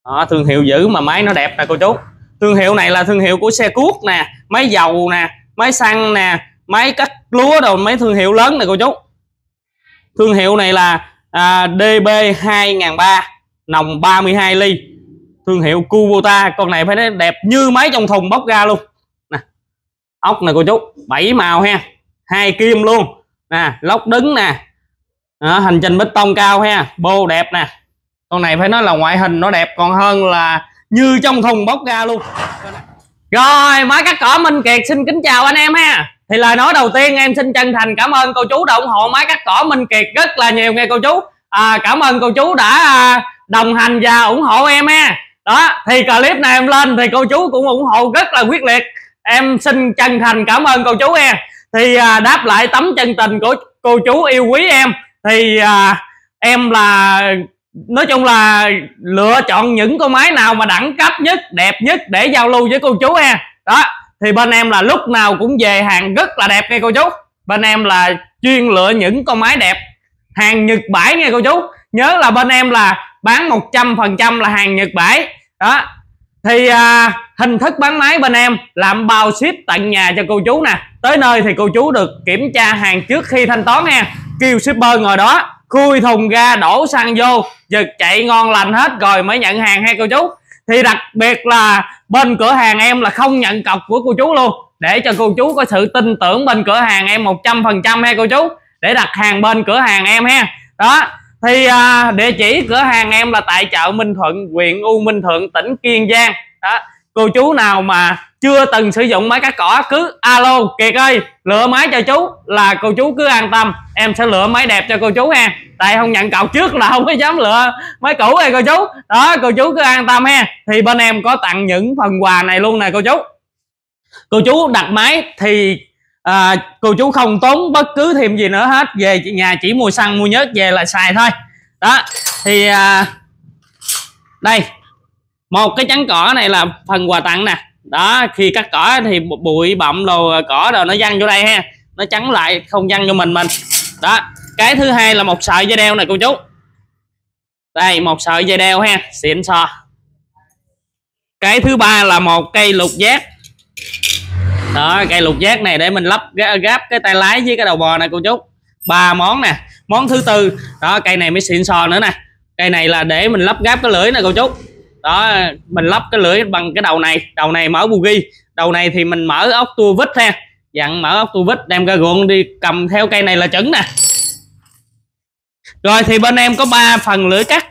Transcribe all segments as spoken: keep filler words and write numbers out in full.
Đó, thương hiệu dữ mà máy nó đẹp nè cô chú. Thương hiệu này là thương hiệu của xe cuốc nè, máy dầu nè, máy xăng nè, máy cắt lúa đồ, mấy thương hiệu lớn nè cô chú. Thương hiệu này là à, đê bê hai nghìn ba trăm, nòng ba mươi hai ly. Thương hiệu Kubota, con này phải nói đẹp như máy trong thùng bóc ra luôn. Nè. Ốc nè cô chú, bảy màu ha, hai kim luôn. Nè, lốc đứng nè. Đó, hành trình bê tông cao ha, bô đẹp nè. Con này phải nói là ngoại hình nó đẹp còn hơn là như trong thùng bóc ra luôn. Rồi, máy cắt cỏ Minh Kiệt xin kính chào anh em ha. Thì lời nói đầu tiên em xin chân thành cảm ơn cô chú đã ủng hộ máy cắt cỏ Minh Kiệt rất là nhiều nghe cô chú. À, cảm ơn cô chú đã à, đồng hành và ủng hộ em ha. Đó, thì clip này em lên thì cô chú cũng ủng hộ rất là quyết liệt. Em xin chân thành cảm ơn cô chú em. Thì à, đáp lại tấm chân tình của cô chú yêu quý em. Thì à, em là nói chung là lựa chọn những con máy nào mà đẳng cấp nhất, đẹp nhất để giao lưu với cô chú ha. Đó, thì bên em là lúc nào cũng về hàng rất là đẹp nghe cô chú. Bên em là chuyên lựa những con máy đẹp, hàng Nhật bãi nghe cô chú. Nhớ là bên em là bán một trăm phần trăm là hàng Nhật bãi. Đó, thì à, hình thức bán máy bên em làm bao ship tận nhà cho cô chú nè. Tới nơi thì cô chú được kiểm tra hàng trước khi thanh toán ha. Kêu shipper ngồi đó khui thùng ra, đổ xăng vô, giật chạy ngon lành hết rồi mới nhận hàng ha cô chú. Thì đặc biệt là bên cửa hàng em là không nhận cọc của cô chú luôn, để cho cô chú có sự tin tưởng bên cửa hàng em một trăm phần trăm ha cô chú, để đặt hàng bên cửa hàng em ha. Đó, thì à, địa chỉ cửa hàng em là tại chợ Minh Thuận, huyện U Minh Thượng, tỉnh Kiên Giang. Đó, cô chú nào mà chưa từng sử dụng máy cắt cỏ cứ alo Kiệt ơi lựa máy cho chú, là cô chú cứ an tâm, em sẽ lựa máy đẹp cho cô chú ha. Tại không nhận cọc trước là không có dám lựa máy cũ này cô chú. Đó, cô chú cứ an tâm ha. Thì bên em có tặng những phần quà này luôn nè cô chú. Cô chú đặt máy thì à, cô chú không tốn bất cứ thêm gì nữa hết, về nhà chỉ mua xăng mua nhớt về là xài thôi. Đó, thì à, đây một cái chắn cỏ này là phần quà tặng nè. Đó, khi cắt cỏ thì bụi bặm đồ cỏ rồi nó văng vô đây ha, nó chắn lại không văng vô mình mình. Đó, cái thứ hai là một sợi dây đeo này cô chú. Đây, một sợi dây đeo ha, xịn sò. Cái thứ ba là một cây lục giác. Đó, cây lục giác này để mình lắp gáp cái tay lái với cái đầu bò này cô chú. Ba món nè. Món thứ tư, đó cây này mới xịn sò nữa nè. Cây này là để mình lắp gáp cái lưỡi này cô chú. Đó, mình lắp cái lưỡi bằng cái đầu này, đầu này mở bugi, đầu này thì mình mở ốc tua vít ha. Dặn mở ốc tua vít đem ra ruộng đi cầm theo cây này là chuẩn nè. Rồi thì bên em có ba phần lưỡi cắt.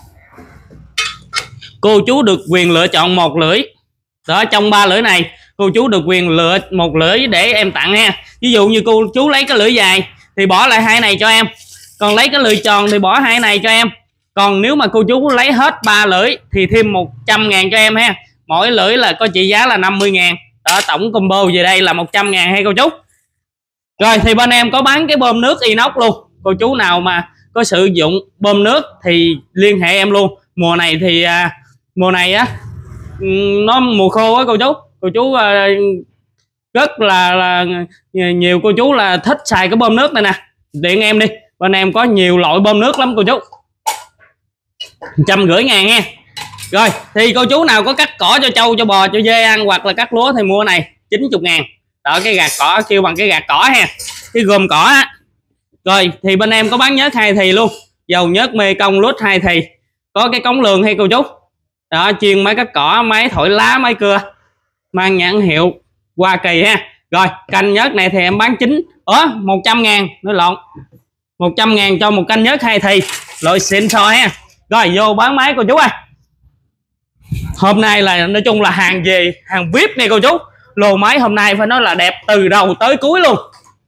Cô chú được quyền lựa chọn một lưỡi. Đó, trong ba lưỡi này cô chú được quyền lựa một lưỡi để em tặng ha. Ví dụ như cô chú lấy cái lưỡi dài thì bỏ lại hai này cho em, còn lấy cái lưỡi tròn thì bỏ hai này cho em. Còn nếu mà cô chú lấy hết ba lưỡi thì thêm một trăm ngàn cho em ha. Mỗi lưỡi là có trị giá là năm mươi ngàn. Đó, tổng combo về đây là một trăm ngàn hay cô chú. Rồi thì bên em có bán cái bơm nước inox luôn. Cô chú nào mà có sử dụng bơm nước thì liên hệ em luôn. Mùa này thì à, mùa này á nó mùa khô á cô chú. Cô chú à, rất là, là nhiều cô chú là thích xài cái bơm nước này nè. Điện em đi, bên em có nhiều loại bơm nước lắm cô chú. Trăm rưỡi ngàn nha. Rồi thì cô chú nào có cắt cỏ cho trâu cho bò cho dê ăn hoặc là cắt lúa thì mua này chín mươi ngàn. Đó, cái gạt cỏ kêu bằng cái gạt cỏ ha, cái gồm cỏ á. Rồi thì bên em có bán nhớt hai thì luôn, dầu nhớt mê công lút hai thì, có cái cống lường hay cô chú. Đó, chuyên máy cắt cỏ, máy thổi lá, máy cưa, mang nhãn hiệu Hoa Kỳ ha. Rồi canh nhớt này thì em bán chín ủa một trăm ngàn, nói lộn, một trăm ngàn cho một canh nhớt hai thì, loại xịn sò ha. Rồi vô bán máy cô chú ơi. Hôm nay là nói chung là hàng về hàng vi ai pi này cô chú. Lô máy hôm nay phải nói là đẹp từ đầu tới cuối luôn.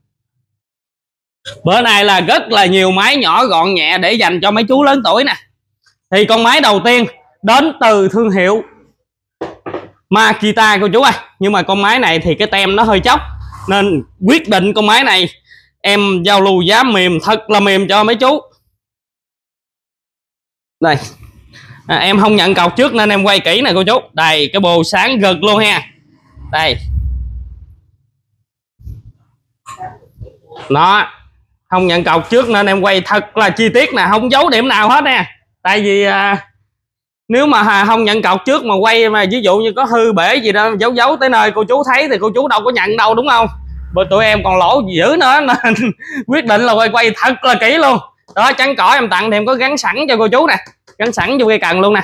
Bữa nay là rất là nhiều máy nhỏ gọn nhẹ để dành cho mấy chú lớn tuổi nè. Thì con máy đầu tiên đến từ thương hiệu Makita cô chú ơi. Nhưng mà con máy này thì cái tem nó hơi chóc, nên quyết định con máy này em giao lưu giá mềm, thật là mềm cho mấy chú. Đây à, em không nhận cọc trước nên em quay kỹ nè cô chú. Đây, cái bồ sáng gật luôn ha. Đây nó không nhận cọc trước nên em quay thật là chi tiết nè, không giấu điểm nào hết nè. Tại vì à, nếu mà không nhận cọc trước mà quay mà ví dụ như có hư bể gì đó giấu giấu tới nơi cô chú thấy thì cô chú đâu có nhận đâu, đúng không? Bởi tụi em còn lỗ dữ nữa nên quyết định là quay quay thật là kỹ luôn. Đó, chắn cỏ em tặng thì em có gắn sẵn cho cô chú nè, gắn sẵn vô cây cần luôn nè.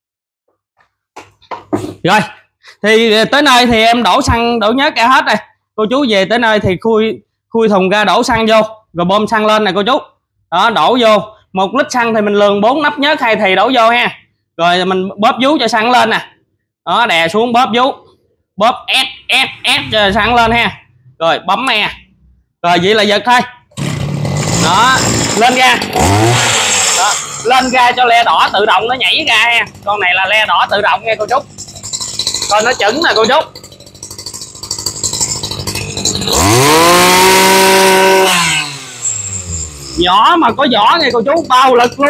Rồi thì tới nơi thì em đổ xăng đổ nhớt ra hết rồi. Cô chú về tới nơi thì khui khui thùng ra đổ xăng vô rồi bơm xăng lên nè cô chú. Đó, đổ vô một lít xăng thì mình lường bốn nắp nhớt hai thì đổ vô ha. Rồi mình bóp vú cho xăng lên nè. Đó, đè xuống bóp vú, bóp ép ép ép cho xăng lên ha. Rồi bấm me. Rồi vậy là giật thôi. Đó, lên ga. Đó, lên ga cho le đỏ tự động nó nhảy ra ha. Con này là le đỏ tự động nha cô chú. Coi nó chững nè cô chú. Nhỏ mà có vỏ nha cô chú, bao lực luôn.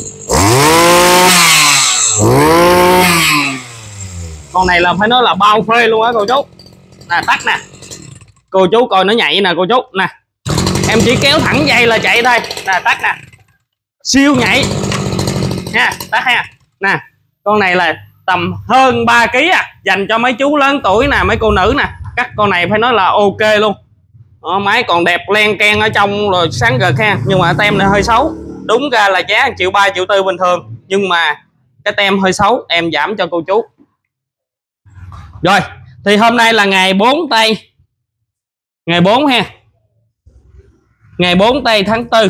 Con này là phải nói là bao phê luôn á cô chú. Nè tắt nè. Cô chú coi nó nhảy nè cô chú nè. Em chỉ kéo thẳng dây là chạy thôi. Nè tắt nè. Siêu nhảy. Ha, tắt ha. Nè, con này là tầm hơn ba ký à, dành cho mấy chú lớn tuổi nè, mấy cô nữ nè. Cắt con này phải nói là ok luôn. Đó, máy còn đẹp len ken ở trong rồi sáng gật ha. Nhưng mà tem này hơi xấu. Đúng ra là giá một triệu ba, triệu tư bình thường. Nhưng mà cái tem hơi xấu, em giảm cho cô chú. Rồi, thì hôm nay là ngày bốn tây. Ngày bốn ha. Ngày bốn tây tháng tư.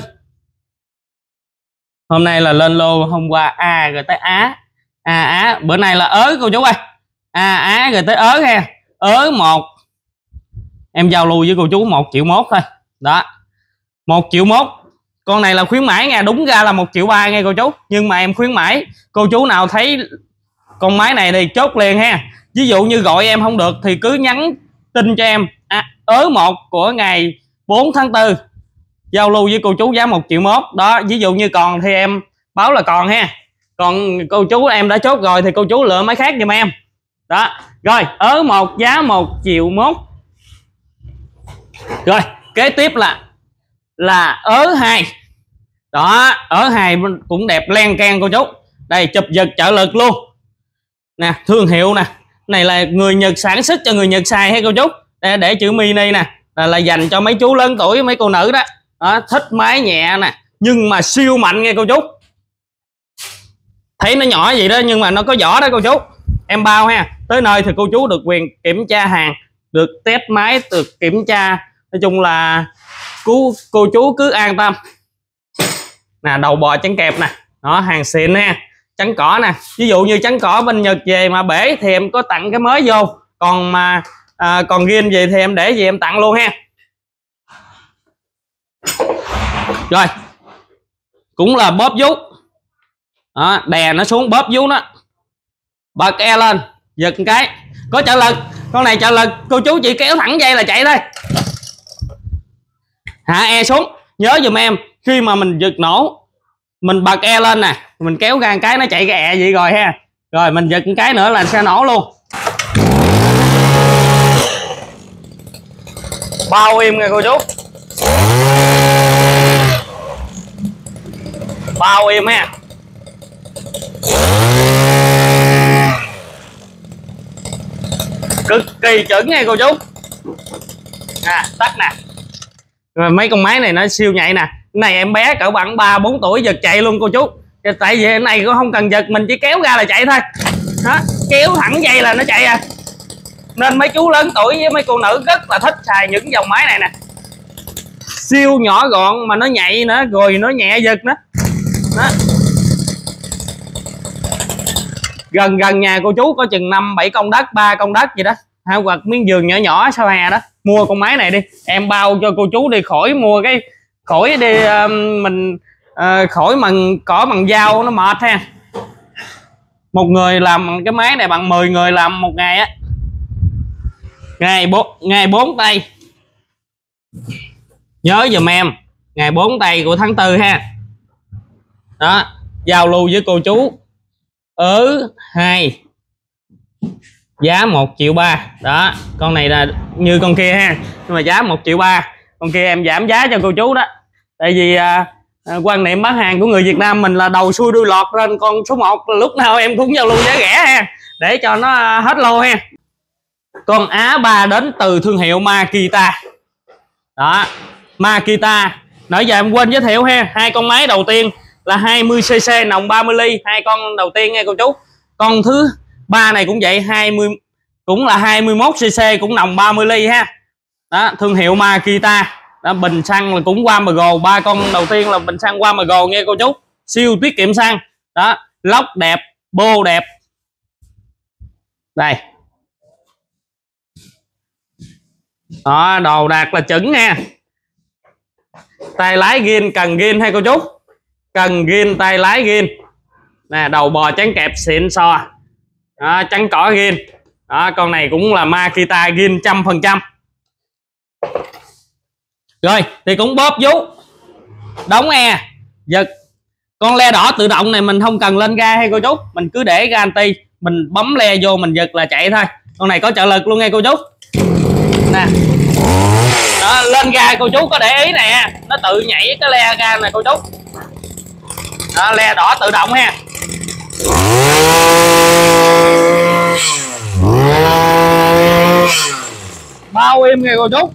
Hôm nay là lên lô hôm qua A rồi tới Á. A Á, bữa nay là ớ cô chú ơi. A Á rồi tới ớ ha. Ớ một. Em giao lưu với cô chú một triệu mốt thôi. Đó. một triệu mốt. Con này là khuyến mãi nha, đúng ra là một triệu ba nha cô chú. Nhưng mà em khuyến mãi. Cô chú nào thấy con máy này thì chốt liền ha. Ví dụ như gọi em không được thì cứ nhắn tin cho em. À, ớ một của ngày bốn tháng tư. Giao lưu với cô chú giá một triệu mốt. Đó, ví dụ như còn thì em báo là còn ha. Còn cô chú em đã chốt rồi thì cô chú lựa máy khác giùm em. Đó. Rồi, ớ một giá một triệu mốt. Rồi, kế tiếp là là ớ hai. Đó, ớ hai cũng đẹp len can cô chú. Đây chụp giật trợ lực luôn. Nè, thương hiệu nè. Này là người Nhật sản xuất cho người Nhật xài hay cô chú. Để, để chữ mini nè. Là, là dành cho mấy chú lớn tuổi, mấy cô nữ đó. Đó, thích máy nhẹ nè, nhưng mà siêu mạnh nghe cô chú. Thấy nó nhỏ vậy đó nhưng mà nó có vỏ đó cô chú. Em bao ha. Tới nơi thì cô chú được quyền kiểm tra hàng, được test máy, được kiểm tra. Nói chung là cô, cô chú cứ an tâm. Nè, đầu bò trắng kẹp nè. Đó, hàng xịn ha. Trắng cỏ nè. Ví dụ như trắng cỏ bên Nhật về mà bể thì em có tặng cái mới vô. Còn mà à, còn riêng về thì em để gì em tặng luôn ha. Rồi. Cũng là bóp vú. Đó, đè nó xuống bóp vú nó. Bật e lên, giật một cái. Có trợ lực. Con này trợ lực, cô chú chỉ kéo thẳng dây là chạy thôi. Hạ e xuống. Nhớ giùm em, khi mà mình giật nổ, mình bật e lên nè, mình kéo ra một cái nó chạy cái ẹ vậy rồi ha. Rồi mình giật một cái nữa là sẽ nổ luôn. Bao im nha cô chú. Bao im ha. Cực kỳ chuẩn nha cô chú. À, tắt nè. Rồi mấy con máy này nó siêu nhạy nè. Cái này em bé cỡ bằng ba bốn tuổi giật chạy luôn cô chú. Tại vì cái này cũng không cần giật, mình chỉ kéo ra là chạy thôi. Đó, kéo thẳng dây là nó chạy à. Nên mấy chú lớn tuổi với mấy cô nữ rất là thích xài những dòng máy này nè. Siêu nhỏ gọn mà nó nhạy nữa, rồi nó nhẹ giật nữa. Đó. Gần gần nhà cô chú có chừng năm bảy công đất, ba công đất gì đó. Ha, hoặc miếng vườn nhỏ nhỏ sau hè đó. Mua con máy này đi, em bao cho cô chú đi, khỏi mua cái khỏi đi uh, mình uh, khỏi bằng cỏ bằng dao nó mệt ha. Một người làm cái máy này bằng mười người làm một ngày á. Ngày bốn ngày bốn tây. Nhớ giùm em, ngày bốn tây của tháng tư ha. Đó, giao lưu với cô chú ở hai giá một triệu ba. Đó, con này là như con kia ha, nhưng mà giá một triệu ba. Con kia em giảm giá cho cô chú đó. Tại vì à, à, quan niệm bán hàng của người Việt Nam mình là đầu xuôi đuôi lọt, nên con số một lúc nào em cũng giao lưu giá rẻ ha, để cho nó hết lô ha. Con Á ba đến từ thương hiệu Makita. Đó, Makita. Nãy giờ em quên giới thiệu ha, hai con máy đầu tiên là hai mươi xê xê nòng ba mươi ly, hai con đầu tiên nha cô chú. Con thứ ba này cũng vậy, hai mươi cũng là hai mươi mốt xê xê, cũng nòng ba mươi ly ha. Đó, thương hiệu Makita. Đó, bình xăng là cũng Wamergo, ba con đầu tiên là bình xăng Wamergo nha cô chú, siêu tiết kiệm xăng. Đó, lốc đẹp, bô đẹp. Đây. Đó, đồ đạc là chuẩn nha. Tay lái ghiên, cần ghiên hay cô chú, cần ghiên, tay lái ghiên nè, đầu bò trắng kẹp xịn xò. Đó, trắng cỏ ghiên. Đó, con này cũng là Makita ghiên trăm phần trăm. Rồi thì cũng bóp vú, đóng e, giật. Con le đỏ tự động này mình không cần lên ga hay cô chú, mình cứ để ga anti, mình bấm le vô mình giật là chạy thôi. Con này có trợ lực luôn nghe cô chú nè. Đó, lên ga cô chú có để ý nè, nó tự nhảy cái le ga này cô chú. Đó, le đỏ tự động ha. Bao im nghe cô chú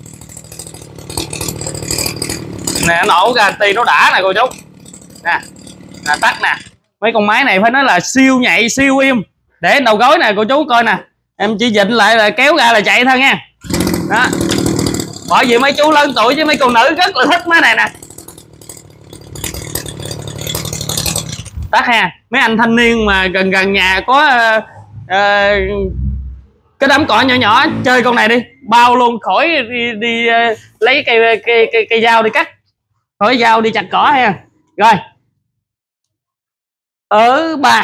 nè, nổ garanti nó đã nè cô chú nè, nè tắt nè. Mấy con máy này phải nói là siêu nhạy, siêu im. Để đầu gối nè cô chú coi nè, em chỉ dịnh lại là kéo ra là chạy thôi nha. Đó, bởi vì mấy chú lớn tuổi với mấy cô nữ rất là thích máy này nè. Tắt ha. Mấy anh thanh niên mà gần gần nhà có uh, uh, cái đám cỏ nhỏ nhỏ chơi con này đi, bao luôn, khỏi đi, đi uh, lấy cây, cây, cây, cây dao đi cắt, khỏi dao đi chặt cỏ ha. Rồi ở ba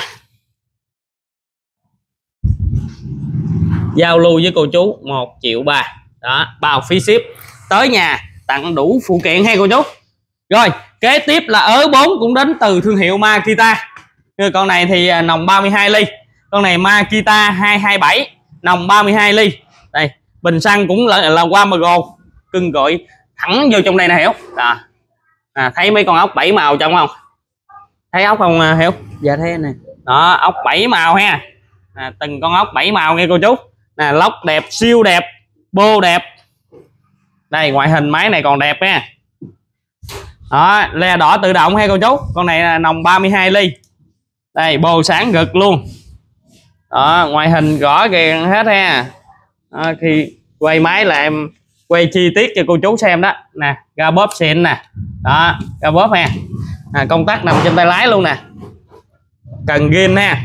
giao lưu với cô chú một triệu ba. Đó, bao phí ship tới nhà, tặng đủ phụ kiện hay cô chú. Rồi kế tiếp là ớ bốn cũng đến từ thương hiệu Makita. Con này thì nòng ba mươi hai ly, con này Makita hai hai bảy nòng ba mươi hai ly. Đây, bình xăng cũng là, là Wamergo, cưng gọi thẳng vô trong đây nè Hiểu. À, à, thấy mấy con ốc bảy màu trong không, thấy ốc không Hiểu? Dạ thấy nè. Đó, ốc bảy màu ha. À, từng con ốc bảy màu nghe cô chú nè, lốc đẹp, siêu đẹp, bô đẹp. Đây, ngoại hình máy này còn đẹp nha. Đó, le đỏ tự động hay cô chú. Con này là nòng ba mươi hai ly. Đây, bô sáng gực luôn. Đó, ngoại hình rõ ràng hết ha. Đó, khi quay máy là em quay chi tiết cho cô chú xem đó nè, ga bóp xịn nè. Đó, ga bóp ha. À, công tắc nằm trên tay lái luôn nè, cần ghiên ha.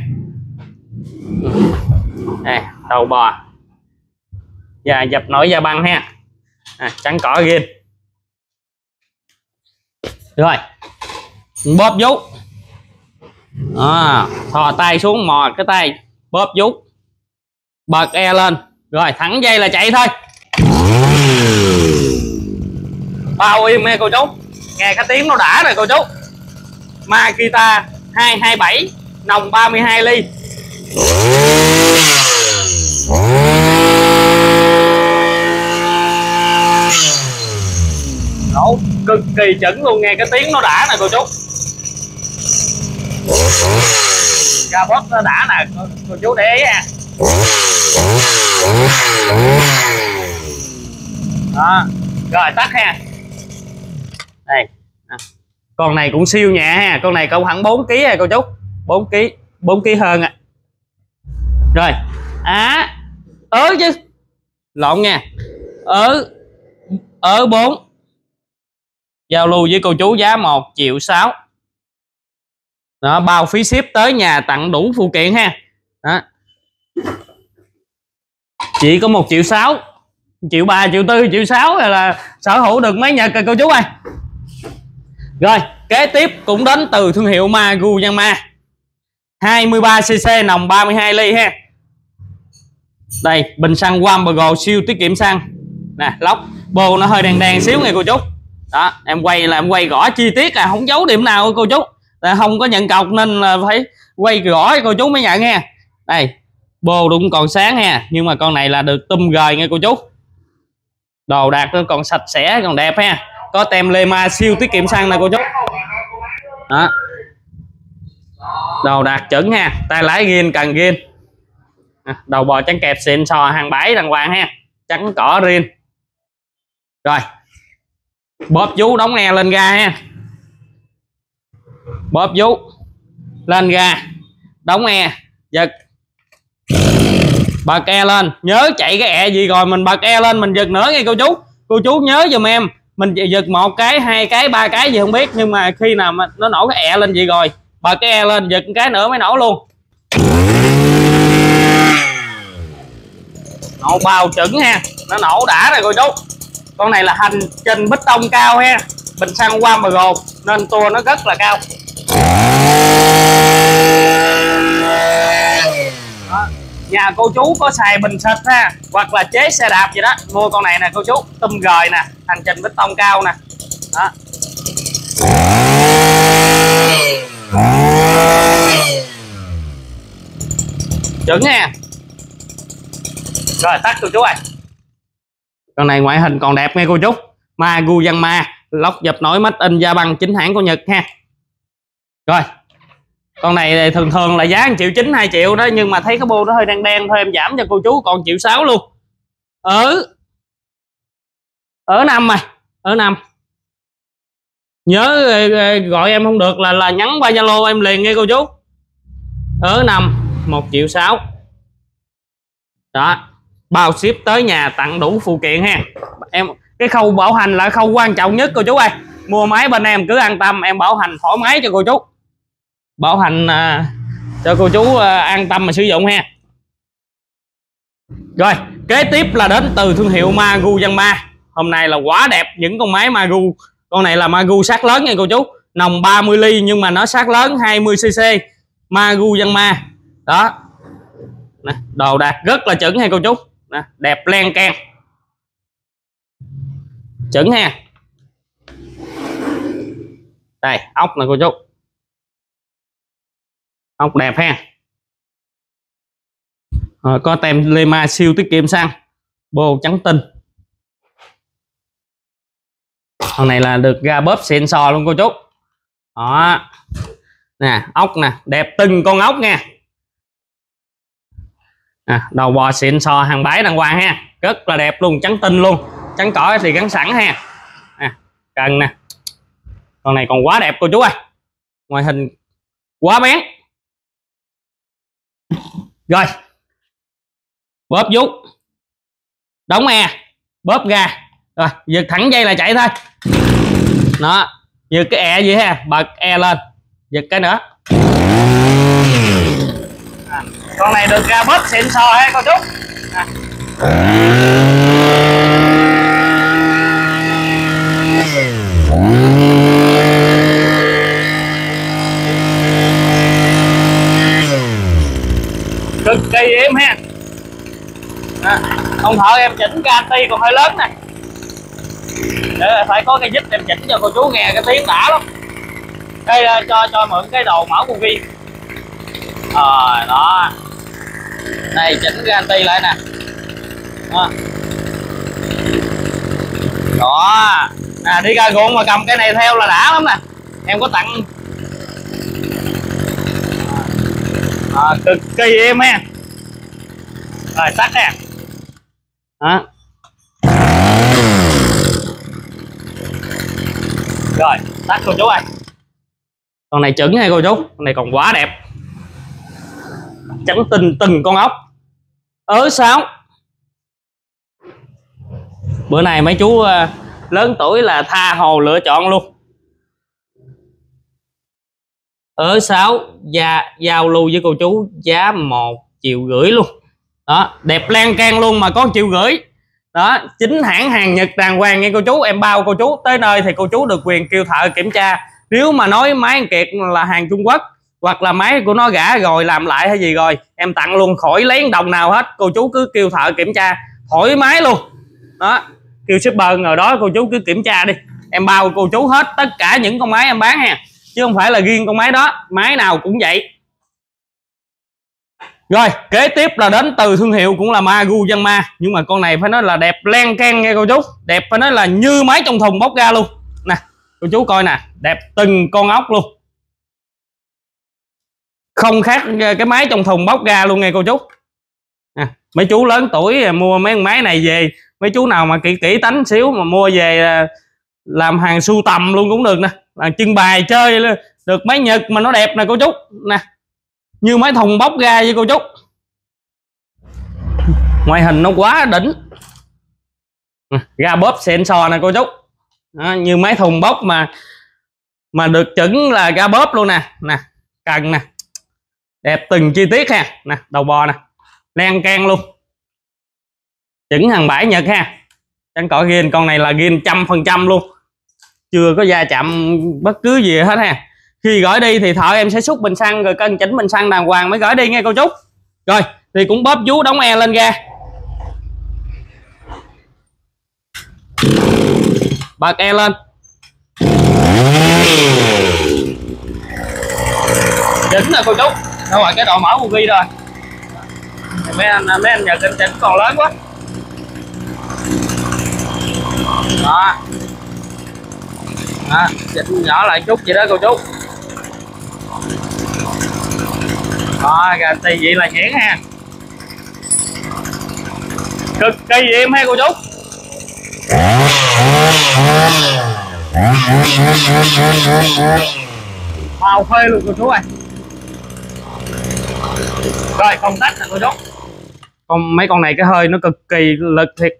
Đây, đầu bò và dập nổi da băng ha. À, trắng cỏ ghiên. Rồi bóp vú. À, thò tay xuống, mò cái tay bóp vú, bật e lên, rồi thẳng dây là chạy thôi. Bao im nghe cô chú, nghe cái tiếng nó đã rồi cô chú. Makita hai hai bảy nòng ba mươi hai ly. Nổ cực kỳ chuẩn luôn, nghe cái tiếng nó đã nè cô chú. Ga bóp nó đã nè cô, cô chú để ý ha. Đó, rồi tắt ha. Đây, con này cũng siêu nhẹ ha, con này cậu hẳn bốn ký ha cô chú, bốn ký, bốn ký hơn à. Rồi á, ớ chứ lộn nha, ớ ớ bốn giao lưu với cô chú giá một triệu sáu. Đó, bao phí ship tới nhà, tặng đủ phụ kiện ha. Đó, chỉ có một triệu sáu, triệu ba, triệu tư, triệu sáu là sở hữu được máy Nhật rồi cô chú ơi. Rồi kế tiếp cũng đến từ thương hiệu Maguyama, hai mươi ba xê xê nòng ba mươi hai ly ha. Đây, bình xăng Wamergo siêu tiết kiệm xăng nè, lốc bô nó hơi đèn đèn xíu nghe cô chú. Đó, em quay là em quay rõ chi tiết à, không giấu điểm nào cô chú. Là không có nhận cọc nên là phải quay rõ cô chú mới nhận nha. Đây, bô cũng còn sáng ha, nhưng mà con này là được tum gời nghe cô chú. Đồ đạc nó còn sạch sẽ, còn đẹp ha. có tem Lema siêu tiết kiệm xăng nè cô chú. Đó, đầu đạt chuẩn ha, tay lái ghiên cần ghiên, đầu bò trắng kẹp xịn sò hàng bãi đàng hoàng ha, trắng cỏ riêng. Rồi bóp vú đóng e lên ga ha, bóp vú lên ga đóng e, giật bật e lên, nhớ chạy cái ẹ gì rồi mình bật e lên mình giật nữa nghe cô chú. Cô chú nhớ giùm em, mình giật một cái hai cái ba cái gì không biết, nhưng mà khi nào mà nó nổ cái ẹ lên gì rồi bật cái e lên, giật cái nữa mới nổ luôn. Nổ bao chuẩn ha, nó nổ đã rồi cô chú. Con này là hành trình bê tông cao ha, bình xăng qua mà gồ nên tua nó rất là cao. Đó. Nhà cô chú có xài bình xịt ha, hoặc là chế xe đạp gì đó, mua con này nè cô chú, tum gời nè, hành trình bê tông cao nè. Đó. Chuẩn nha. Rồi tắt cô chú ơi. Con này ngoại hình còn đẹp nghe cô chú, Magu Yanma, lốc dập nổi made in Japan, chính hãng của Nhật ha. Rồi con này thường thường là giá một triệu chín hai triệu đó, nhưng mà thấy cái bô nó hơi đen đen thôi em giảm cho cô chú còn triệu sáu luôn. Ở ở năm mà ở năm nhớ gọi em không được là là nhắn qua Zalo em liền nghe cô chú. Ở năm một triệu sáu. Đó, bao ship tới nhà, tặng đủ phụ kiện ha em. Cái khâu bảo hành là khâu quan trọng nhất cô chú ơi. Mua máy bên em cứ an tâm, em bảo hành thoải mái cho cô chú, bảo hành à, cho cô chú à, an tâm mà sử dụng ha. Rồi kế tiếp là đến từ thương hiệu Magu Yanma. Hôm nay là quá đẹp những con máy Magu. Con này là Magu sát lớn nha cô chú, nòng ba mươi ly nhưng mà nó sát lớn hai mươi xê xê, Magu Yanma. Đó nè, đồ đạt rất là chuẩn ha cô chú nè, đẹp len can chuẩn ha. Đây ốc nè cô chú, ốc đẹp ha. Rồi, có tem Lema siêu tiết kiệm xăng, bô trắng tinh. Con này là được ga bóp xịn sò luôn cô chú. Đó nè, ốc nè, đẹp từng con ốc nha. À, đầu bò xịn sò hàng bãi đàng hoàng ha, rất là đẹp luôn, trắng tinh luôn, trắng cỏ thì gắn sẵn ha. À, cần nè, con này còn quá đẹp cô chú ơi, ngoại hình quá bén. Rồi bóp vú đóng e, bóp ga, rồi giật thẳng dây là chạy thôi. Đó, giật cái e gì ha, bật e lên, giật cái nữa. À, con này được ra bóp xịn sò ha cô chú. À. Cực kỳ êm ha. À, ông thợ em chỉnh ga ti còn hơi lớn này, để phải có cái dít em chỉnh cho cô chú nghe cái tiếng đã lắm. Đây cho cho mượn cái đồ mở con ghi. Rồi đó, đây chỉnh ga ti lại nè. Đó, đó. À, đi ra ruộng mà cầm cái này theo là đã lắm nè, em có tặng. À, cực kỳ êm ha. Rồi tắt nè. Đó. Rồi tắt cô chú ơi. Con này chuẩn hay cô chú, con này còn quá đẹp, trắng tinh từng con ốc, ớ sáo. Bữa nay mấy chú uh, lớn tuổi là tha hồ lựa chọn luôn. Ớ sáo da giao lưu với cô chú giá một triệu rưỡi luôn. Đó, đẹp lan can luôn mà có một triệu rưỡi. Đó, chính hãng hàng Nhật đàng hoàng nghe cô chú, em bao cô chú tới nơi thì cô chú được quyền kêu thợ kiểm tra. Nếu mà nói máy Kiệt là hàng Trung Quốc hoặc là máy của nó gã rồi làm lại hay gì rồi, em tặng luôn, khỏi lấy đồng nào hết, cô chú cứ kêu thợ kiểm tra thoải mái luôn. Đó, kêu shipper ngồi đó cô chú cứ kiểm tra đi, em bao cô chú hết tất cả những con máy em bán ha, chứ không phải là riêng con máy đó, máy nào cũng vậy. Rồi kế tiếp là đến từ thương hiệu cũng là Magu Yanma, nhưng mà con này phải nói là đẹp len can nghe cô chú, đẹp phải nói là như máy trong thùng bóc ra luôn. cô chú coi nè, đẹp từng con ốc luôn, không khác cái máy trong thùng bóc ra luôn nghe cô chú. À, mấy chú lớn tuổi mua mấy con máy này về, mấy chú nào mà kỹ kỹ tánh xíu mà mua về làm hàng sưu tầm luôn cũng được nè, là trưng bày chơi được máy Nhật mà nó đẹp nè cô chú nè, như máy thùng bóc ra với cô chú. Ngoại hình nó quá đỉnh, ra bóp sensor nè cô chú. Đó, như máy thùng bóc mà mà được chuẩn là ra bóp luôn nè, nè cần nè, đẹp từng chi tiết ha, nè đầu bò nè, len can luôn, chuẩn hàng bãi Nhật ha. Trắng cỏ ghiên, con này là ghiên trăm phần trăm luôn, chưa có va chạm bất cứ gì hết ha. Khi gửi đi thì thợ em sẽ xúc bình xăng rồi cân chỉnh bình xăng đàng hoàng mới gửi đi nghe cô chú. Rồi thì cũng bóp vú đóng e lên ga, bật e lên, chỉnh nè cô chú. Đâu rồi cái độ mở u vê rồi, mấy anh mấy anh Nhật anh chỉnh còn lớn quá đó. Đó, chỉnh nhỏ lại chút vậy đó cô chú. Đó, garanti vậy là nhuyễn ha, cực kỳ êm ha cô chú. Màu phê luôn cô chú ơi. Rồi công tắc nè cô chú, con mấy con này cái hơi nó cực kỳ lực thiệt,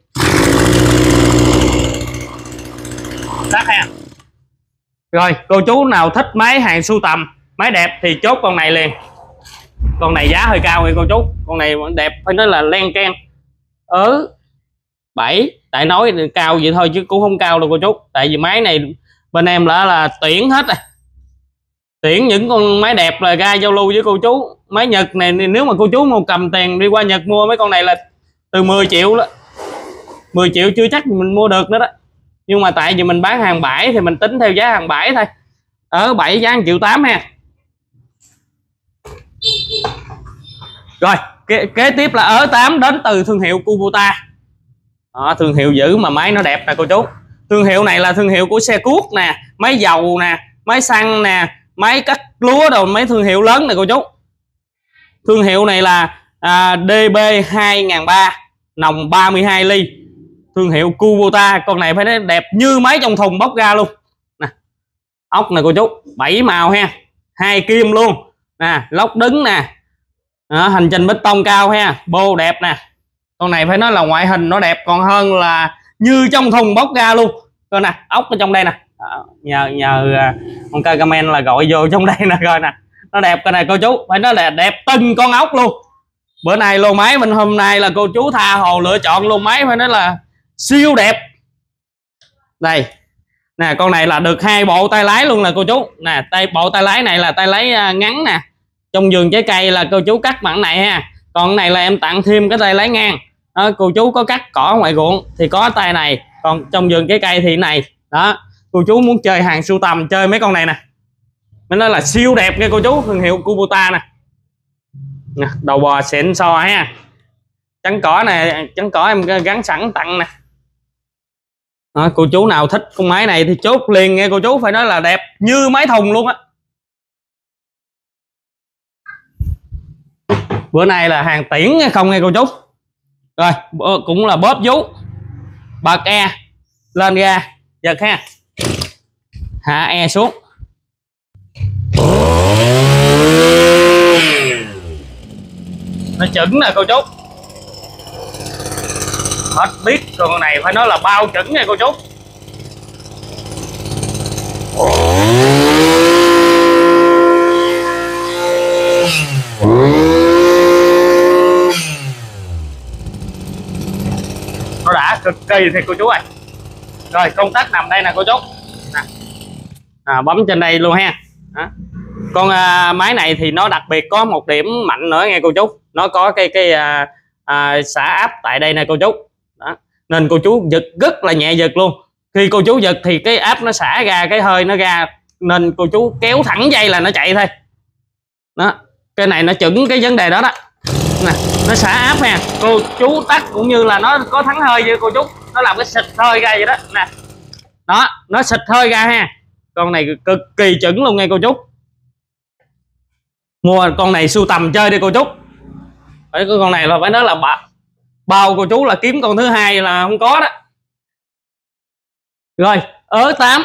tắt ha. Rồi cô chú nào thích máy hàng sưu tầm, máy đẹp thì chốt con này liền. Con này giá hơi cao nha cô chú, con này đẹp phải nói là len can ớ bảy, tại nói cao vậy thôi chứ cũng không cao đâu cô chú, tại vì máy này bên em là là tuyển hết rồi, tuyển những con máy đẹp là ra giao lưu với cô chú. Máy Nhật này nếu mà cô chú mua cầm tiền đi qua Nhật mua mấy con này là từ mười triệu đó, mười triệu chưa chắc mình mua được nữa đó, nhưng mà tại vì mình bán hàng bãi thì mình tính theo giá hàng bãi thôi, ở bảy giá một triệu tám ha. Rồi kế, kế tiếp là ớ tám đến từ thương hiệu Kubota. Đó, thương hiệu dữ mà máy nó đẹp nè cô chú. Thương hiệu này là thương hiệu của xe cuốc nè, máy dầu nè, máy xăng nè, máy cắt lúa đồ, mấy thương hiệu lớn nè cô chú. Thương hiệu này là à, đê bê hai nghìn ba trăm, nòng ba mươi hai ly, thương hiệu Kubota. Con này phải nói đẹp như máy trong thùng bóc ra luôn nè. Ốc nè cô chú, bảy màu ha, hai kim luôn nè, lốc đứng nè. Đó, hành trình bê tông cao ha, bô đẹp nè. Con này phải nói là ngoại hình nó đẹp còn hơn là như trong thùng bóc ra luôn. Coi nè, ốc ở trong đây nè. Đó, nhờ nhờ con ca comment là gọi vô trong đây nè, coi nè, nó đẹp. Cái này cô chú phải nói là đẹp từng con ốc luôn. Bữa nay lô máy mình hôm nay là cô chú tha hồ lựa chọn lô máy phải nói là siêu đẹp. Đây nè, con này là được hai bộ tay lái luôn nè cô chú nè. Tay bộ tay lái này là tay lái ngắn nè, trong vườn trái cây là cô chú cắt bản này ha, còn cái này là em tặng thêm cái tay lái ngang đó. Cô chú có cắt cỏ ngoài ruộng thì có tay này, còn trong vườn trái cây thì này đó. Cô chú muốn chơi hàng sưu tầm chơi mấy con này nè, mới nói là siêu đẹp nha cô chú, thương hiệu Kubota nè. Nè đầu bò xịn sò ha, trắng cỏ này, trắng cỏ em gắn sẵn tặng nè. Đó, cô chú nào thích con máy này thì chốt liền nghe cô chú, phải nói là đẹp như máy thùng luôn á. Bữa nay là hàng tiễn không nghe cô chú. Rồi cũng là bóp vú, bật e lên ga, giật ha, hạ e xuống. Nó chuẩn nè cô chú, hết biết. Con này phải nói là bao chuẩn nha cô chú. Nó đã cực kỳ thì cô chú ơi. Rồi công tắc nằm đây nè cô chú nè. À, bấm trên đây luôn ha. Đó. Con à, máy này thì nó đặc biệt có một điểm mạnh nữa nghe cô chú, nó có cái cái à, à, xả áp tại đây nè cô chú. Đó. Nên cô chú giật rất là nhẹ giật luôn. Khi cô chú giật thì cái áp nó xả ra, cái hơi nó ra, nên cô chú kéo thẳng dây là nó chạy thôi. Đó, cái này nó chuẩn cái vấn đề đó đó nè, nó xả áp nha cô chú. Tắt cũng như là nó có thắng hơi vậy cô chú, nó làm cái xịt hơi ra vậy đó nè. Đó, nó xịt hơi ra ha. con này cực kỳ chuẩn luôn nghe cô chú. Mua con này sưu tầm chơi đi cô chú. Phải con này là phải nói là bao, bao cô chú là kiếm con thứ hai là không có đó. Rồi ớ tám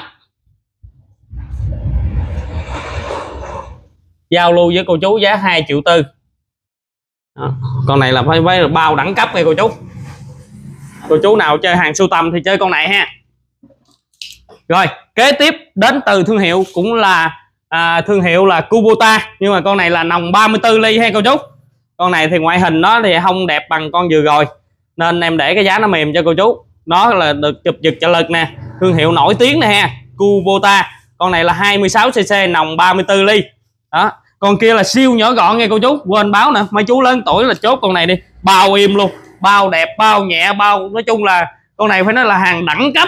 giao lưu với cô chú giá hai triệu tư. Đó. Con này là phải, phải bao đẳng cấp nghe cô chú. Cô chú nào chơi hàng sưu tầm thì chơi con này ha. Rồi kế tiếp đến từ thương hiệu cũng là à, thương hiệu là Kubota, nhưng mà con này là nòng ba mươi tư ly ha cô chú. Con này thì ngoại hình nó thì không đẹp bằng con vừa rồi nên em để cái giá nó mềm cho cô chú. Nó là được chụp giật trợ lực nè, thương hiệu nổi tiếng nè ha, Kubota. Con này là hai mươi sáu xê xê nòng ba mươi tư ly. Đó, con kia là siêu nhỏ gọn nghe cô chú. Quên báo nè, mấy chú lớn tuổi là chốt con này đi, bao im luôn, bao đẹp, bao nhẹ, bao nói chung là con này phải nói là hàng đẳng cấp,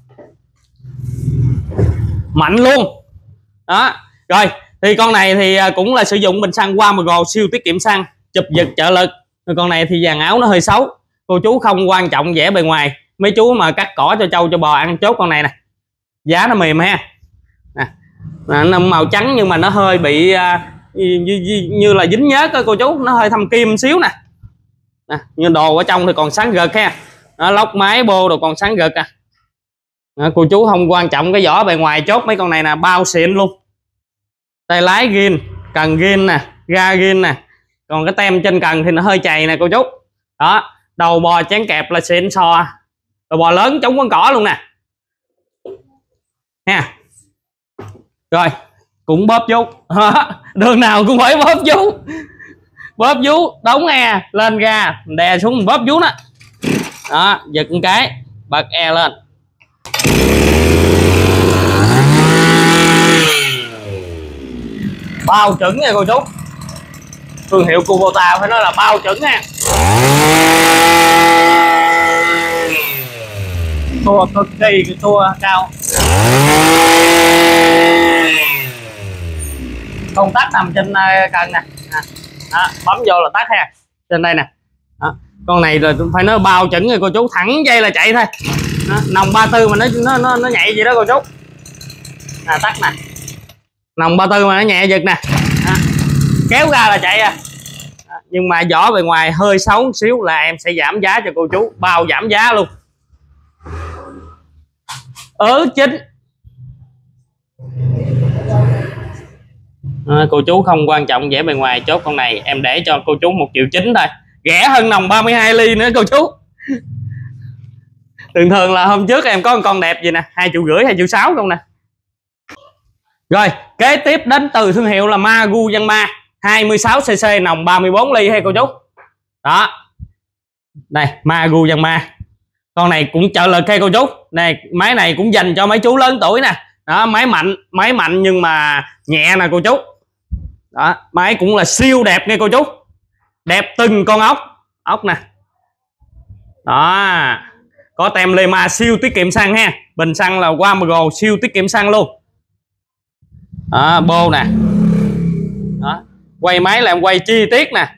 mạnh luôn. Đó, rồi thì con này thì cũng là sử dụng bình xăng Wamergo siêu tiết kiệm xăng, chụp giật trợ lực. Con này thì dàn áo nó hơi xấu, cô chú không quan trọng vẻ bề ngoài, mấy chú mà cắt cỏ cho trâu cho bò ăn chốt con này nè. Giá nó mềm ha, nè, nó màu trắng nhưng mà nó hơi bị à, như, như, như là dính nhớt đó cô chú, nó hơi thâm kim xíu nè. Nè, như đồ ở trong thì còn sáng gật ha, nó lóc máy bô đồ còn sáng gật à. Đó, cô chú không quan trọng cái vỏ bề ngoài, chốt mấy con này là bao xịn luôn. Tay lái ghiên, cần ghiên nè, ga ghiên nè, còn cái tem trên cần thì nó hơi chày nè cô chú. Đó, đầu bò chén kẹp là xịn sò, đầu bò lớn chống con cỏ luôn nè nha. Rồi cũng bóp vú đường nào cũng phải bóp vú, bóp vú đóng e lên ga đè xuống bóp vú đó. Đó, giật một cái bật e lên. Bao chuẩn nha cô chú, thương hiệu Kubota phải nói là bao chuẩn nha. Tua cực kỳ tua cao, công tắc nằm trên cần nè. Đó, bấm vô là tắt ha, trên đây nè. Đó, con này rồi phải nói bao chuẩn rồi cô chú, thẳng dây là chạy thôi. Đó, nòng ba tư mà nó nó nó, nó nhạy gì đó cô chú. À, tắt nè, nòng ba tư mà nó nhẹ giật nè. Đó, kéo ra là chạy à. Đó, nhưng mà vỏ bề ngoài hơi xấu một xíu là em sẽ giảm giá cho cô chú, bao giảm giá luôn. Ớ chín à, cô chú không quan trọng vẻ bề ngoài, chốt con này em để cho cô chú một triệu chín thôi, rẻ hơn nòng ba mươi hai ly nữa cô chú. Thường thường là hôm trước em có một con đẹp gì nè, hai triệu rưỡi, hai triệu sáu không nè. Rồi kế tiếp đến từ thương hiệu là Magu Yanma, hai mươi sáu xê xê nòng ba mươi bốn ly hay cô chú. Đó, đây Magu Yanma, con này cũng trợ lực hay cô chú. Này máy này cũng dành cho mấy chú lớn tuổi nè. Đó, máy mạnh, máy mạnh nhưng mà nhẹ nè cô chú. Đó, máy cũng là siêu đẹp nghe cô chú, đẹp từng con ốc, ốc nè. Đó, có tem Lema siêu tiết kiệm xăng ha, bình xăng là Wamergo siêu tiết kiệm xăng luôn. Đó, bô nè. Đó, quay máy là em quay chi tiết nè.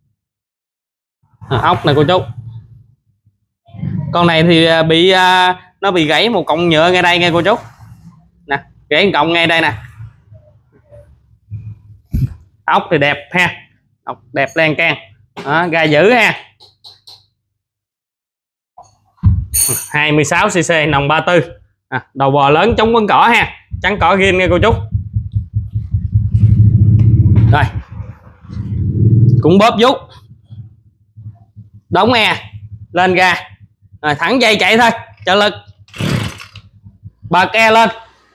À, ốc nè cô chú. Con này thì bị uh, nó bị gãy một cọng nhựa ngay đây nghe cô chú nè, gãy một cọng ngay đây nè. Ốc thì đẹp ha, ốc đẹp lan can. Đó, ga dữ ha, hai mươi sáu xê xê nòng ba tư à, đầu bò lớn chống quấn cỏ ha, trắng cỏ ghim nghe cô chú. Rồi cũng bóp vút đóng e lên ga. Rồi thẳng dây chạy thôi, trợ lực bật e lên.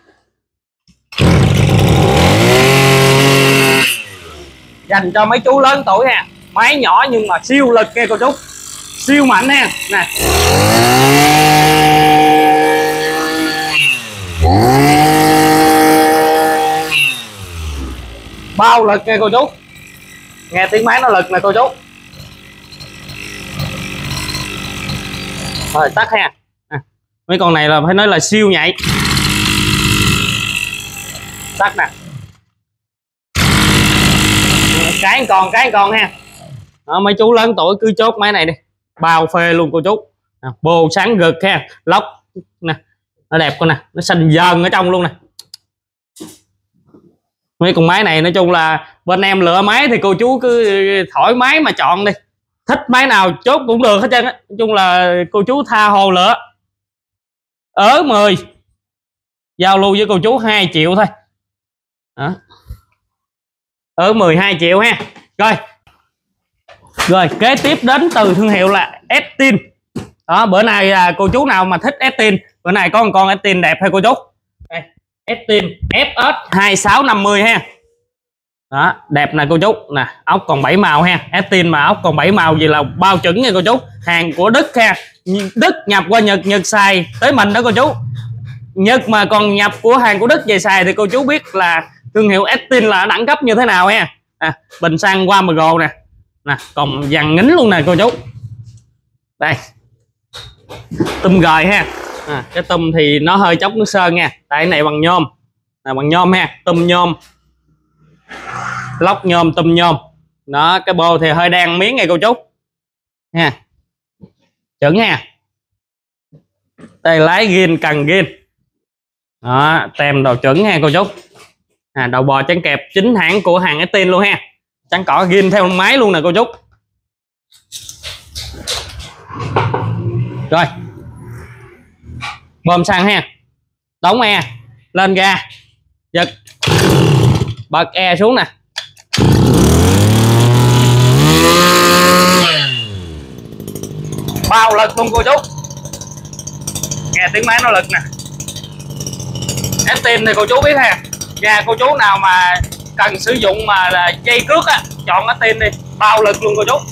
Dành cho mấy chú lớn tuổi ha, máy nhỏ nhưng mà siêu lực nghe cô chú, siêu mạnh ha nè. Bao lực nghe cô chú, nghe tiếng máy nó lực nè cô chú. Rồi tắt ha. À, mấy con này là phải nói là siêu nhạy. Tắt nè, cái còn cái còn ha. Đó, mấy chú lớn tuổi cứ chốt máy này đi, bao phê luôn cô chú. À, bô sáng gực ha, lóc nè, nó đẹp con nè, nó xanh dần ở trong luôn nè. Mấy con máy này nói chung là bên em lựa máy thì cô chú cứ thoải mái mà chọn đi, thích máy nào chốt cũng được hết trơn á. Nói chung là cô chú tha hồ lựa. Ớ mười giao lưu với cô chú hai triệu thôi đó. Ở mười hai triệu ha. Rồi rồi kế tiếp đến từ thương hiệu là Estin đó. Bữa nay là cô chú nào mà thích Estin, bữa nay có một con Estin đẹp hay cô chú. Đây, Estin ép ét hai sáu năm mươi ha đó, đẹp nè cô chú nè. Ốc còn bảy màu ha. Estin mà ốc còn bảy màu gì là bao chuẩn nha cô chú. Hàng của Đức ha, Đức nhập qua Nhật, Nhật xài tới mình đó cô chú. Nhật mà còn nhập của hàng của Đức về xài thì cô chú biết là thương hiệu Estin là đẳng cấp như thế nào ha. À, bình xăng qua mg nè nè, còn vàng ngính luôn nè cô chú. Đây tum gời ha. À, cái tum thì nó hơi chóc nước sơn nha, tại cái này bằng nhôm là bằng nhôm ha, tum nhôm, lóc nhôm, tum nhôm đó. Cái bô thì hơi đen miếng nghe cô chú ha, chuẩn ha. Tay lái ghiên, cần ghiên đó, tem đầu chuẩn ha cô chú. À, đầu bò trắng kẹp chính hãng của hàng Estin luôn ha, trắng cỏ ghiên theo máy luôn nè cô chú. Rồi bơm xăng ha, đóng e lên ga, giật bật e xuống nè, bao lực luôn cô chú. Nghe tiếng máy nó lực nè. Estin thì cô chú biết ha, nhà cô chú nào mà cần sử dụng mà là dây cước á, chọn Estin đi, bao lực luôn cô chú.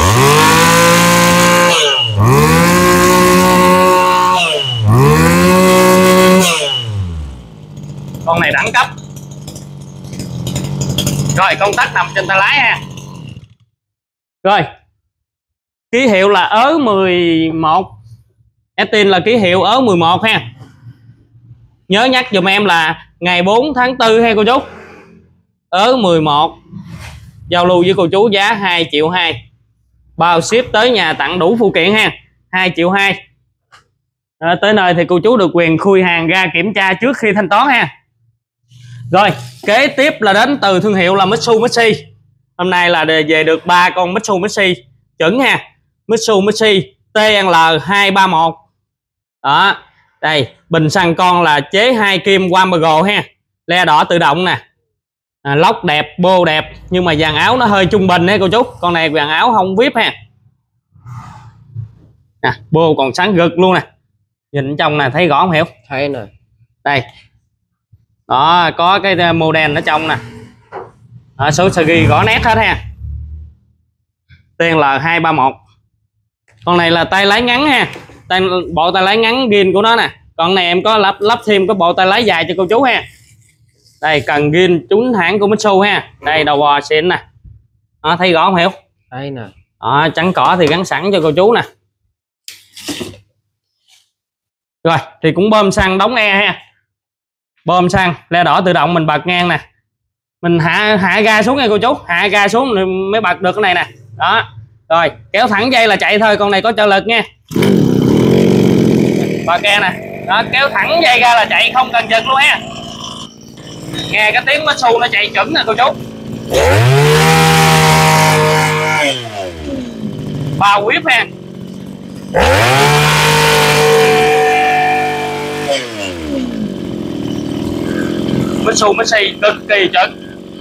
Con này đẳng cấp. Rồi công tắc nằm trên tay lái ha. Rồi ký hiệu là ớ mười một, Estin là ký hiệu ớ mười một ha. Nhớ nhắc dùm em là ngày bốn tháng tư ha cô chú. Ớ mười một giao lưu với cô chú giá hai triệu hai, bao ship tới nhà tặng đủ phụ kiện ha, hai triệu hai. À, tới nơi thì cô chú được quyền khui hàng ra kiểm tra trước khi thanh toán ha. Rồi kế tiếp là đến từ thương hiệu là Mitsubishi. Hôm nay là về được ba con Mitsubishi chuẩn ha. Mitsubishi T L hai ba một đó. Đây bình xăng con là chế hai kim qua mg ha, le đỏ tự động nè, à, lóc đẹp, bô đẹp, nhưng mà dàn áo nó hơi trung bình đấy cô chú. Con này dàn áo không vip ha. À, bô còn sáng rực luôn nè, nhìn trong nè thấy rõ không hiểu? Thấy nè. Đây đó, có cái model ở trong nè, à, số sơ ghi rõ nét hết ha. T L hai ba một. Con này là tay lái ngắn ha, tay, bộ tay lái ngắn ghiên của nó nè. Còn này em có lắp lắp thêm cái bộ tay lái dài cho cô chú ha. Đây cần ghiên trúng hãng của Mitsu ha. Đây đầu bò xịn nè, à, thấy rõ không hiểu? Thấy nè. À, trắng cỏ thì gắn sẵn cho cô chú nè. Rồi thì cũng bơm xăng đóng e ha, bơm xăng le đỏ tự động, mình bật ngang nè, mình hạ hạ ga xuống nha cô chú, hạ ga xuống mới bật được cái này nè đó. Rồi kéo thẳng dây là chạy thôi, con này có trợ lực nha. Bật ga nè đó, kéo thẳng dây ra là chạy, không cần giật luôn ha. Nghe cái tiếng Mitsu nó chạy chuẩn nè cô chú. Bao whip ha. Mitsubishi cực kỳ chuẩn.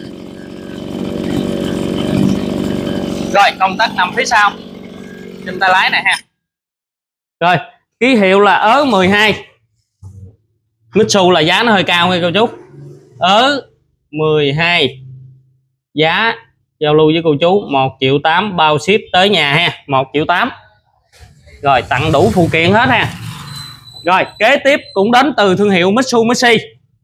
Rồi công tắc nằm phía sau trên tay lái này ha. Rồi ký hiệu là ớ mười hai. Mitsu là giá nó hơi cao nha cô chú. Ớ mười hai giá giao lưu với cô chú một triệu tám, bao ship tới nhà ha, một triệu tám. Rồi tặng đủ phụ kiện hết ha. Rồi kế tiếp cũng đến từ thương hiệu Mitsubishi.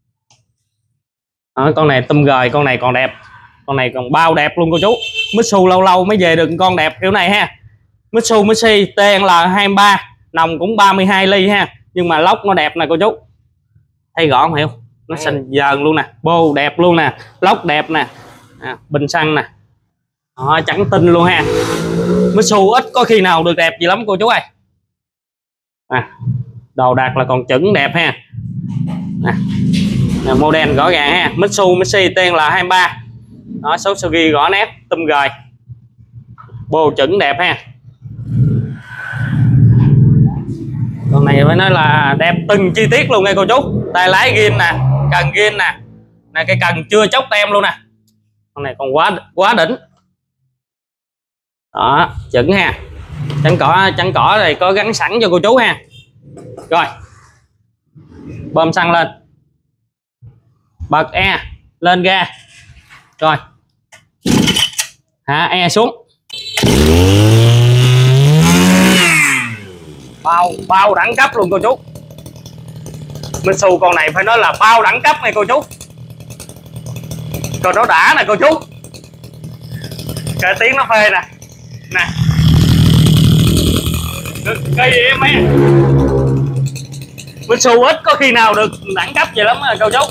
Đó, con này tum gời, con này còn đẹp, con này còn bao đẹp luôn cô chú. Mitsu lâu lâu mới về được con đẹp kiểu này ha. Mitsubishi T L hai ba, nòng cũng ba mươi hai ly ha, nhưng mà lóc nó đẹp nè cô chú. Thấy rõ không hiểu? Nó xanh dờn luôn nè, bô đẹp luôn nè, lóc đẹp nè, à, bình xăng nè, đó, trắng tinh luôn ha. Mitsu ít có khi nào được đẹp gì lắm cô chú ơi. À, đồ đạc là còn chuẩn đẹp ha. À, Model rõ ràng ha, Mitsubishi tên là hai ba. Đó, số số ghi rõ nét, tum gời, bô chuẩn đẹp ha. Con này phải nói là đẹp từng chi tiết luôn nha cô chú. Tay lái ghiên nè, cần ghiên nè, nè cái cần chưa chốc tem luôn nè. Con này còn quá quá đỉnh. Đó, chuẩn ha. Chắn cỏ chắn cỏ này có gắn sẵn cho cô chú ha. Rồi, bơm xăng lên, bật E lên ga, rồi hạ E xuống. Bao bao đẳng cấp luôn cô chú. Mitsu con này phải nói là bao đẳng cấp này cô chú. Còn nó đã nè cô chú. Cái tiếng nó phê nè. Nè. Cây gì em ấy. Mitsu ít có khi nào được đẳng cấp vậy lắm à, cô chú.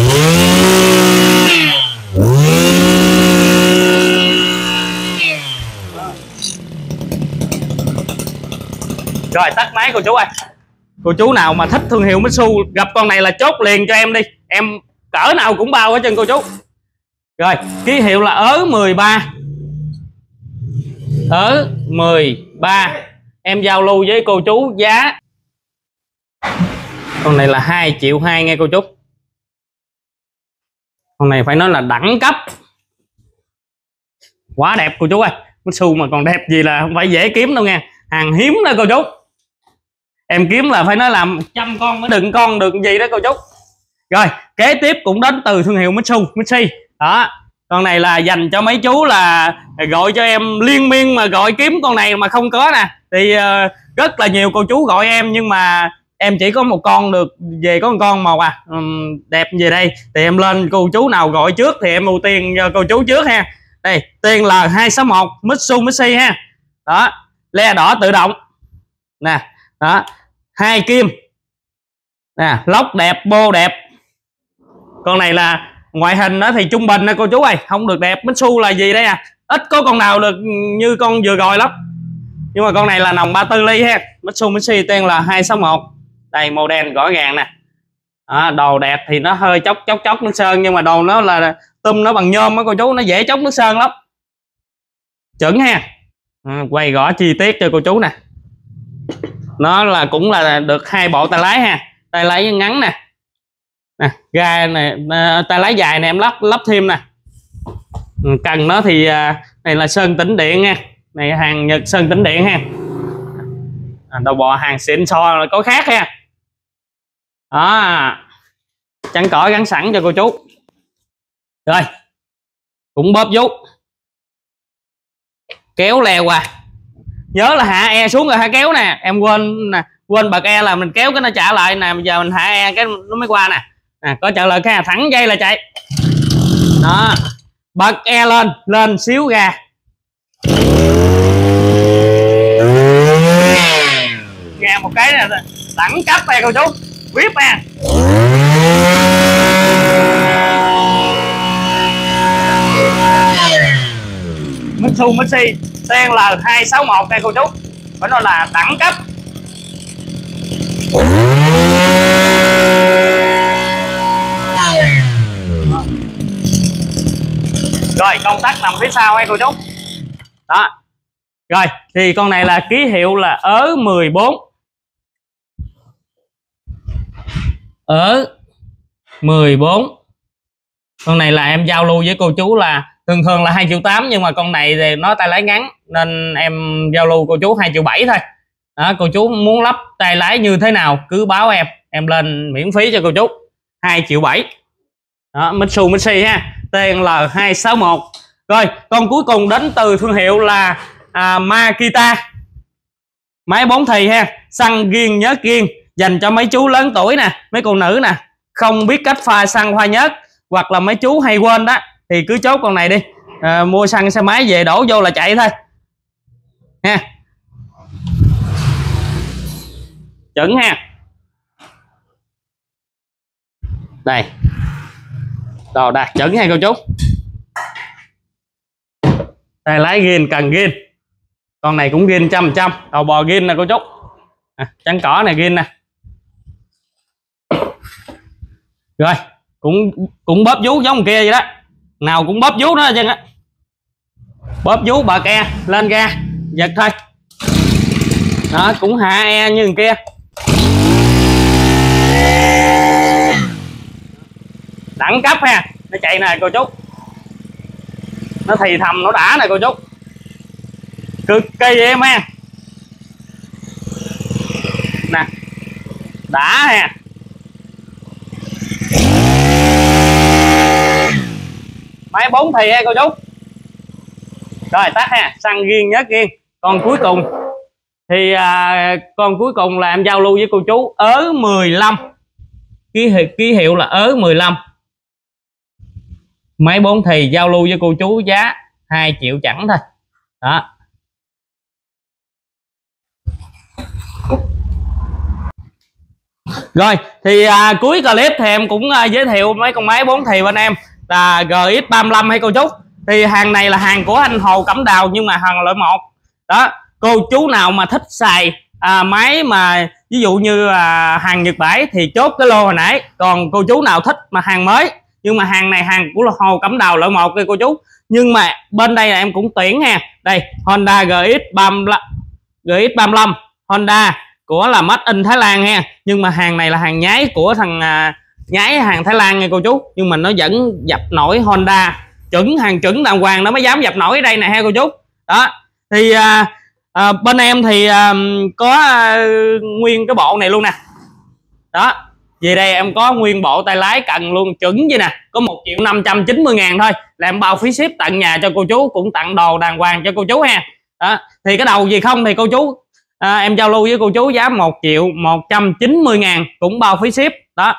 Rồi tắt máy cô chú ơi. Cô chú nào mà thích thương hiệu Mitsu gặp con này là chốt liền cho em đi. Em cỡ nào cũng bao hết trơn cô chú. Rồi ký hiệu là ớ mười ba. Ớ mười ba. Em giao lưu với cô chú giá con này là hai triệu hai nghe cô chú. Con này phải nói là đẳng cấp. Quá đẹp cô chú ơi. Mitsu mà còn đẹp gì là không phải dễ kiếm đâu nha. Hàng hiếm đó cô chú. Em kiếm là phải nói là một trăm con mới đựng con được gì đó cô chú. Rồi kế tiếp cũng đến từ thương hiệu Mitsu Mitsubishi. Đó, con này là dành cho mấy chú là gọi cho em liên miên mà gọi kiếm con này mà không có nè. Thì uh, rất là nhiều cô chú gọi em nhưng mà em chỉ có một con được, về có một con một à, um, đẹp về đây thì em lên cô chú nào gọi trước thì em ưu tiên cho cô chú trước ha. Đây tiền là hai sáu một Mitsubishi ha. Đó, le đỏ tự động nè, đó hai kim nè, lốc đẹp, bô đẹp. Con này là ngoại hình đó thì trung bình nè cô chú ơi, không được đẹp. Mitsu là gì đây à, ít có con nào được như con vừa gọi lắm. Nhưng mà con này là nòng ba mươi tư ly ha. Mitsubishi tên là hai sáu một. Đây model rõ ràng nè. Đó, đồ đẹp thì nó hơi chóc chóc chóc nước sơn, nhưng mà đồ nó là tum nó bằng nhôm á cô chú, nó dễ chóc nước sơn lắm. Chuẩn ha. À, quay rõ chi tiết cho cô chú nè. Nó là cũng là được hai bộ tay lái ha. Tay lái ngắn nè. Nè, ga này, tay lái dài này em lắp lắp thêm nè. Cần nó thì này là sơn tĩnh điện nha. Này hàng Nhật sơn tĩnh điện ha. À, đầu bò hàng xịn so là có khác ha. Đó, chắn cỏ gắn sẵn cho cô chú. Rồi cũng bóp vút, kéo leo qua. Nhớ là hạ E xuống rồi hả kéo nè. Em quên nè, quên bật E là mình kéo cái nó trả lại nè. Bây giờ mình hạ E cái nó mới qua nè. Nè có trả lời cái thẳng dây là chạy. Đó, bật E lên, lên xíu ga. Nghe một cái là đẳng cấp này cô chú, vê i pê nè. Mitsubishi tên là hai sáu một đây cô chú, phải nói là đẳng cấp. Rồi công tắc nằm phía sau hay cô chú. Đó. Rồi thì con này là ký hiệu là ớ mười bốn. Ớ mười bốn. Con này là em giao lưu với cô chú là thường thường là hai triệu tám, nhưng mà con này thì nó tay lái ngắn nên em giao lưu cô chú hai triệu bảy thôi. Đó, cô chú muốn lắp tay lái như thế nào cứ báo em, em lên miễn phí cho cô chú. hai triệu bảy. Đó, Mitsubishi ha, tên là hai sáu một. Rồi con cuối cùng đến từ thương hiệu là à, Makita. Máy bốn thì ha, xăng ghiên nhớt ghiên, dành cho mấy chú lớn tuổi nè, mấy cô nữ nè, không biết cách pha xăng pha nhớt, hoặc là mấy chú hay quên đó thì cứ chốt con này đi. À, mua xăng xe máy về đổ vô là chạy thôi ha. Chuẩn ha. Đây, đồ đạt chuẩn ha cô chú. Tay lái ghiên, cần ghiên, con này cũng ghiên trăm trăm, đầu bò ghiên nè cô chú. À, chắn cỏ này ghiên nè. Rồi cũng cũng bóp vú giống kia vậy đó, nào cũng bóp vú đó chứ á, bóp vú bờ ke lên ga giật thôi đó, cũng hạ e như kia. Đẳng cấp ha, nó chạy nè cô chú, nó thì thầm nó đã nè cô chú, cực kỳ em ha nè, đã ha. Máy bốn thì ha cô chú. Rồi tắt ha, xăng riêng nhớ riêng. Còn cuối cùng thì à, con cuối cùng là em giao lưu với cô chú ớ mười lăm, ký hiệu, ký hiệu là ớ mười lăm. Máy bốn thì giao lưu với cô chú giá hai triệu chẳng thôi đó. Rồi thì à, cuối clip thì em cũng à, giới thiệu mấy con máy bốn thì bên em là giê ích ba mươi lăm hay cô chú. Thì hàng này là hàng của anh Hồ Cẩm Đào nhưng mà hàng loại một đó. Cô chú nào mà thích xài à, máy mà ví dụ như à, hàng Nhật Bãi thì chốt cái lô hồi nãy. Còn cô chú nào thích mà hàng mới nhưng mà hàng này hàng của Hồ Cẩm Đào loại một đây cô chú. Nhưng mà bên đây là em cũng tuyển ha. Đây Honda giê ích ba mươi lăm, giê ích ba mươi lăm Honda của là Made in Thái Lan ha. Nhưng mà hàng này là hàng nhái của thằng à, nhái hàng Thái Lan nha cô chú. Nhưng mà nó vẫn dập nổi Honda chuẩn, hàng chuẩn đàng hoàng nó mới dám dập nổi ở đây nè ha cô chú đó. Thì à, à, bên em thì à, có à, nguyên cái bộ này luôn nè đó. Về đây em có nguyên bộ tay lái cần luôn chuẩn vậy nè, có một triệu năm trăm chín mươi ngàn thôi là em bao phí ship tận nhà cho cô chú, cũng tặng đồ đàng hoàng cho cô chú ha đó. Thì cái đầu gì không thì cô chú à, em giao lưu với cô chú giá một triệu một trăm chín mươi ngàn cũng bao phí ship đó.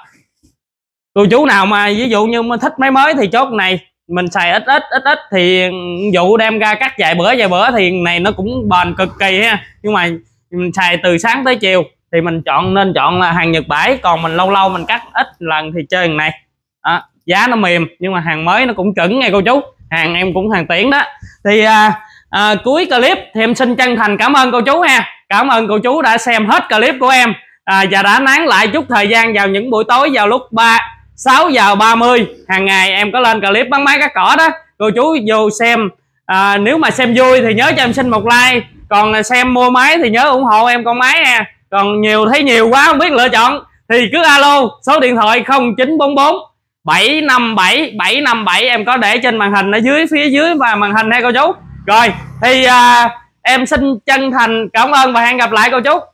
Cô chú nào mà ví dụ như mà thích máy mới thì chốt này, mình xài ít ít ít ít thì dụ đem ra cắt vài bữa vài bữa thì này nó cũng bền cực kỳ ha. Nhưng mà mình xài từ sáng tới chiều thì mình chọn nên chọn là hàng Nhật Bãi, còn mình lâu lâu mình cắt ít lần thì chơi thằng này đó. Giá nó mềm nhưng mà hàng mới nó cũng chuẩn nghe cô chú, hàng em cũng hàng tiễn đó. Thì à, à, cuối clip thì em xin chân thành cảm ơn cô chú ha, cảm ơn cô chú đã xem hết clip của em à, và đã nán lại chút thời gian vào những buổi tối vào lúc ba sáu giờ ba mươi hàng ngày em có lên clip bắn máy cắt cỏ đó. Cô chú vô xem à, nếu mà xem vui thì nhớ cho em xin một like, còn xem mua máy thì nhớ ủng hộ em con máy nha. Còn nhiều thấy nhiều quá không biết lựa chọn thì cứ alo số điện thoại không chín bốn bốn bảy năm bảy bảy năm bảy em có để trên màn hình ở dưới phía dưới và màn hình hay cô chú. Rồi thì à, em xin chân thành cảm ơn và hẹn gặp lại cô chú.